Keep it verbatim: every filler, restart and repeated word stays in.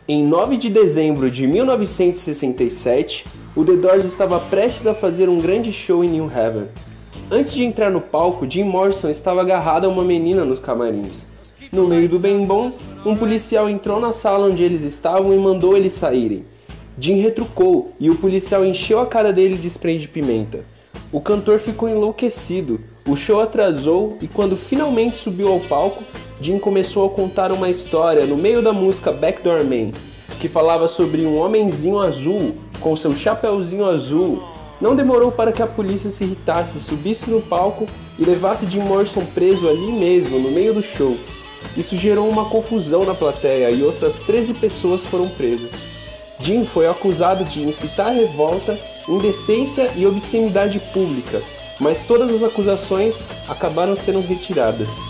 Em nove de dezembro de mil novecentos e sessenta e sete, o The Doors estava prestes a fazer um grande show em New Haven. Antes de entrar no palco, Jim Morrison estava agarrado a uma menina nos camarins. No meio do bem bom, um policial entrou na sala onde eles estavam e mandou eles saírem. Jim retrucou e o policial encheu a cara dele de spray de pimenta. O cantor ficou enlouquecido, o show atrasou e quando finalmente subiu ao palco, Jim começou a contar uma história no meio da música Backdoor Man, que falava sobre um homenzinho azul com seu chapeuzinho azul. Não demorou para que a polícia se irritasse, subisse no palco e levasse Jim Morrison preso ali mesmo, no meio do show. Isso gerou uma confusão na plateia e outras treze pessoas foram presas. Jim foi acusado de incitar revolta, indecência e obscenidade pública, mas todas as acusações acabaram sendo retiradas.